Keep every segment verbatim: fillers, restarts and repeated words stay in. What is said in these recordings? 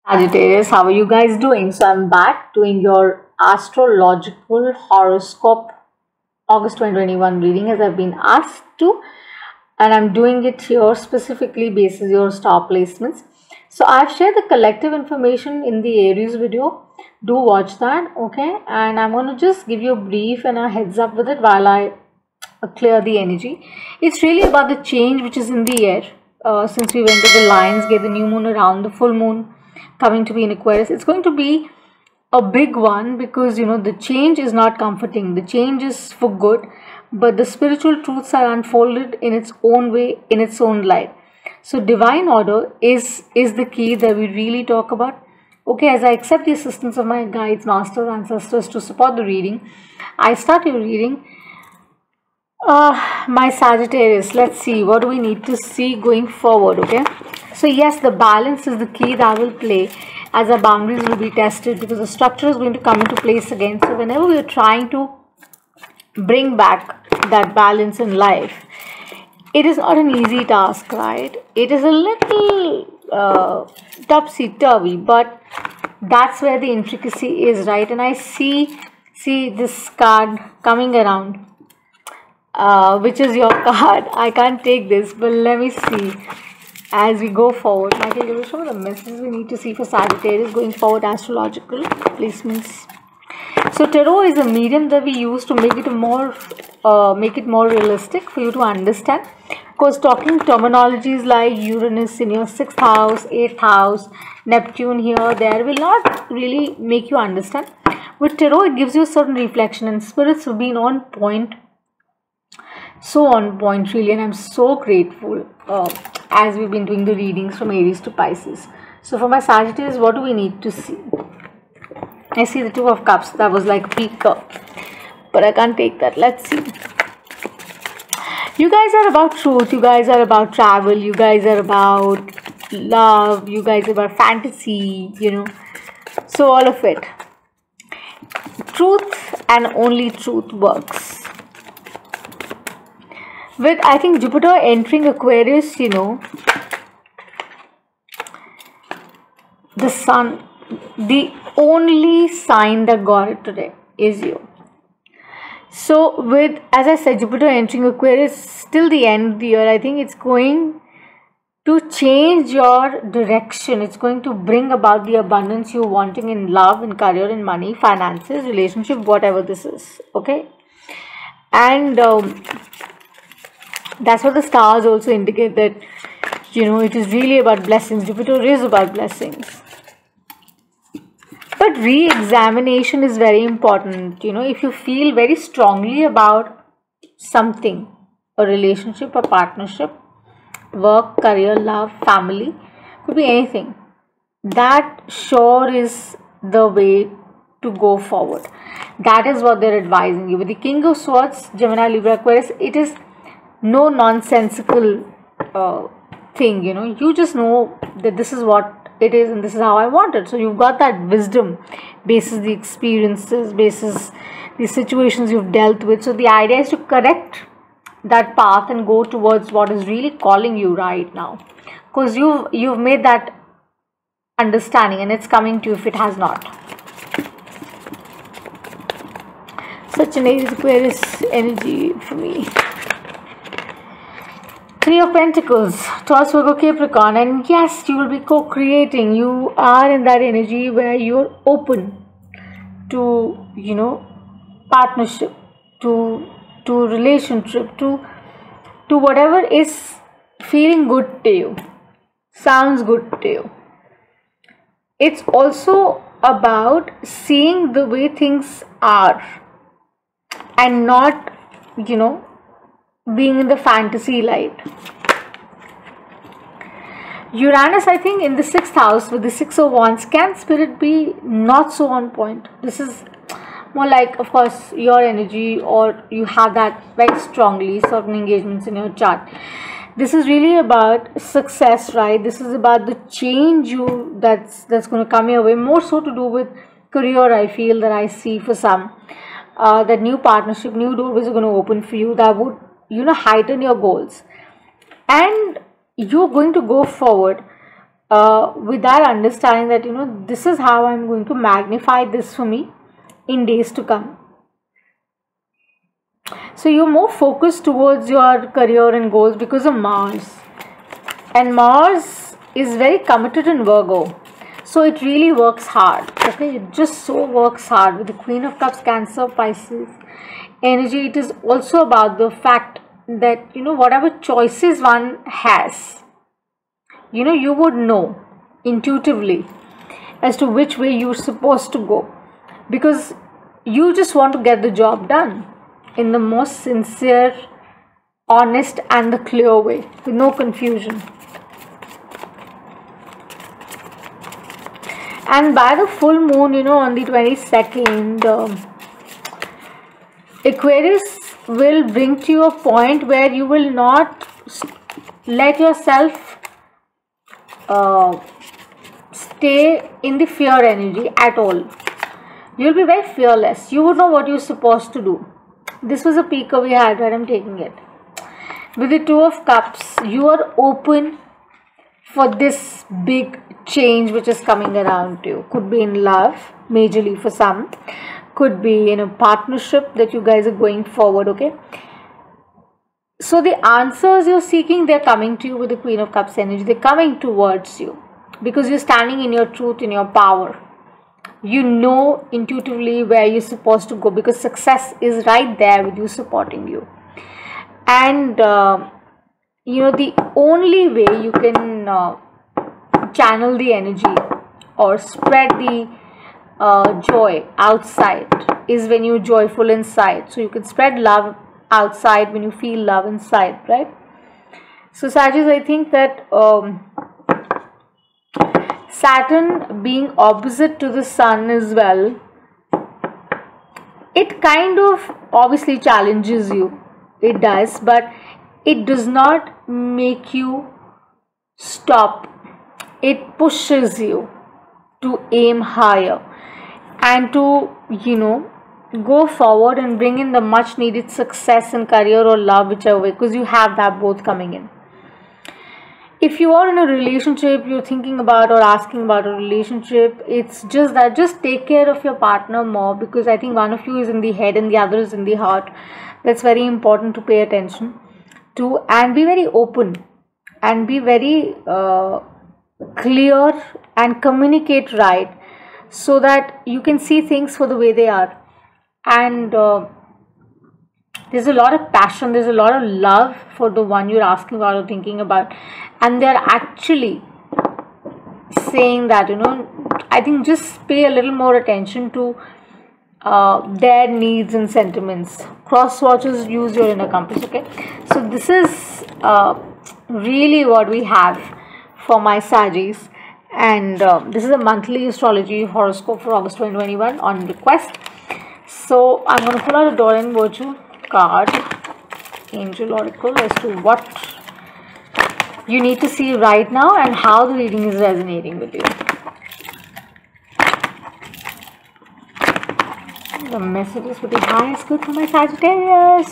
Sagittarius, how are you guys doing? So I'm back doing your astrological horoscope August twenty twenty-one reading as I've been asked to, and I'm doing it here specifically based on your star placements. So I've shared the collective information in the Aries video. Do watch that, okay? And I'm going to just give you a brief and a heads up with it while I uh, clear the energy. It's really about the change which is in the air. Uh, since we went to the lines, get the new moon around the full moon coming to be in Aquarius, it's going to be a big one because you know the change is not comforting. The change is for good, but the spiritual truths are unfolded in its own way, in its own light. So divine order is is the key that we really talk about. Okay, as I accept the assistance of my guides, masters, ancestors to support the reading, I start your reading. Uh, my Sagittarius, let's see what do we need to see going forward. Okay, so yes, the balance is the key that will play as our boundaries will be tested because the structure is going to come into place again. So whenever we are trying to bring back that balance in life, it is not an easy task, right? It is a little uh, topsy-turvy, but that's where the intricacy is, right? And I see see this card coming around. Uh, which is your card. I can't take this, but let me see as we go forward. Michael, give us some of the messages we need to see for Sagittarius going forward, astrological placements. So tarot is a medium that we use to make it more uh, make it more realistic for you to understand. Because talking terminologies like Uranus in your sixth house, eighth house, Neptune here, there will not really make you understand. With tarot, it gives you a certain reflection, and spirits have been on point. So on point really, and I'm so grateful uh, as we've been doing the readings from Aries to Pisces. So for my Sagittarius, what do we need to see? I see the Two of Cups. That was like peaker, but I can't take that. Let's see. You guys are about truth. You guys are about travel. You guys are about love. You guys are about fantasy, you know. So all of it. Truth and only truth works. With, I think, Jupiter entering Aquarius, you know, the sun, the only sign that got it today is you. So, with, as I said, Jupiter entering Aquarius till the end of the year, I think it's going to change your direction. It's going to bring about the abundance you're wanting in love, in career, in money, finances, relationship, whatever this is, okay? And um, that's what the stars also indicate, that you know it is really about blessings. Jupiter is about blessings, but re-examination is very important. You know, if you feel very strongly about something, a relationship, a partnership, work, career, love, family, could be anything, that sure is the way to go forward. That is what they're advising you. With the King of Swords, Gemini, Libra, Aquarius, it is no nonsensical uh, thing, you know. You just know that this is what it is and this is how I want it. So you've got that wisdom basis the experiences, basis the situations you've dealt with. So the idea is to correct that path and go towards what is really calling you right now, because you've you've made that understanding and it's coming to you if it has not. Such an Aries Aquarius energy for me. Three of Pentacles, Taurus, Virgo, Capricorn, and yes, you will be co-creating. You are in that energy where you're open to, you know, partnership, to to relationship, to to whatever is feeling good to you, sounds good to you. It's also about seeing the way things are and not, you know, being in the fantasy light. Uranus, I think, in the sixth house with the Six of Wands, can spirit be not so on point? This is more like, of course, your energy, or you have that very strongly, certain engagements in your chart. This is really about success, right? This is about the change you that's that's going to come your way, more so to do with career. I feel that I see for some uh, that new partnership, new doors are going to open for you that would, you know, heighten your goals, and you're going to go forward uh, with that understanding that, you know, this is how I'm going to magnify this for me in days to come. So you're more focused towards your career and goals because of Mars. And Mars is very committed in Virgo. So it really works hard. Okay, it just so works hard with the Queen of Cups, Cancer, Pisces energy. It is also about the fact that, you know, whatever choices one has, you know, you would know intuitively as to which way you're supposed to go, because you just want to get the job done in the most sincere, honest and the clear way, with no confusion. And by the full moon, you know, on the twenty-second, um, Aquarius will bring to you a point where you will not let yourself uh, stay in the fear energy at all. You'll be very fearless. You would know what you're supposed to do. This was a peeker we had, right? I'm taking it. With the Two of Cups, you are open for this big change which is coming around you. Could be in love, majorly for some. Could be in a partnership that you guys are going forward, okay? So the answers you're seeking, they're coming to you with the Queen of Cups energy. They're coming towards you because you're standing in your truth, in your power. You know intuitively where you're supposed to go because success is right there with you, supporting you. And uh, you know, the only way you can uh, channel the energy or spread the uh, joy outside is when you're joyful inside. So you can spread love outside when you feel love inside, right? So Sagittarius, I think that um, Saturn being opposite to the Sun as well, it kind of obviously challenges you. It does, but it does not make you stop. It pushes you to aim higher and to, you know, go forward and bring in the much needed success in career or love, whichever way, because you have that both coming in. If you are in a relationship, you're thinking about or asking about a relationship, it's just that just take care of your partner more, because I think one of you is in the head and the other is in the heart. That's very important to pay attention to, and be very open and be very uh, clear and communicate right, so that you can see things for the way they are. And uh, there's a lot of passion, there's a lot of love for the one you're asking about or thinking about, and they're actually saying that, you know, I think just pay a little more attention to uh, their needs and sentiments. Cross watches, use your inner compass, okay? So this is uh, really what we have for my Sagis, and uh, this is a monthly astrology horoscope for August twenty twenty-one on request. So I'm going to pull out a Dorian Virtue card, Angel Oracle, as to what you need to see right now and how the reading is resonating with you. The messages for the highest good for my Sagittarius.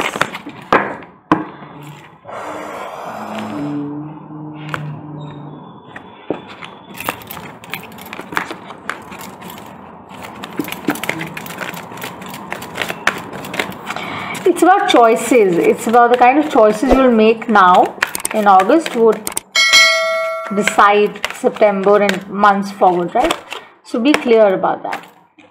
It's about choices. It's about the kind of choices you'll make now in August would decide September and months forward, right? So be clear about that.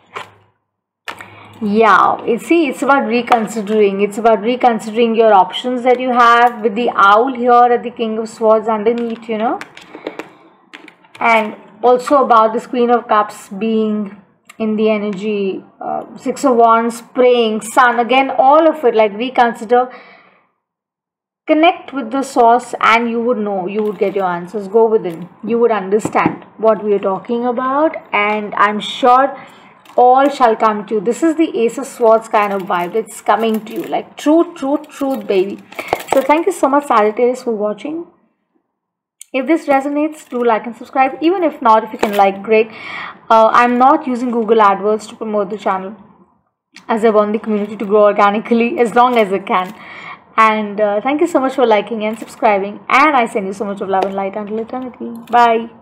Yeah, you see, it's about reconsidering. It's about reconsidering your options that you have, with the owl here at the King of Swords underneath, you know. And also about this Queen of Cups being in the energy, uh, Six of Wands, praying, Sun, again, all of it, like reconsider, connect with the source, and you would know, you would get your answers. Go within, you would understand what we are talking about, and I'm sure all shall come to you. This is the Ace of Swords kind of vibe. It's coming to you like truth, truth, truth, baby. So thank you so much, Sagittarius, for watching. If this resonates, do like and subscribe. Even if not, if you can like, great. Uh, I'm not using Google AdWords to promote the channel, as I want the community to grow organically as long as it can. And uh, thank you so much for liking and subscribing. And I send you so much of love and light until eternity. Bye.